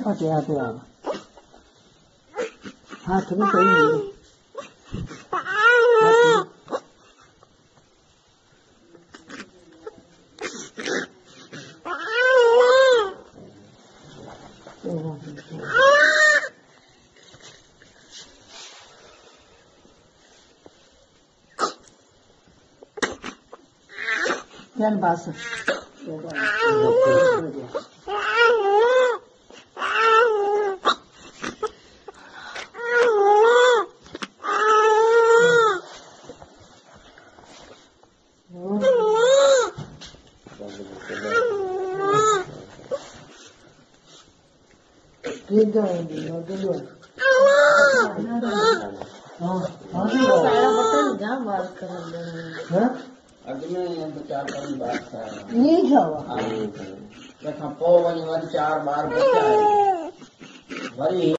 फटे आते आप हाथ में सही नहीं क्या बात है चार बार बच्चा है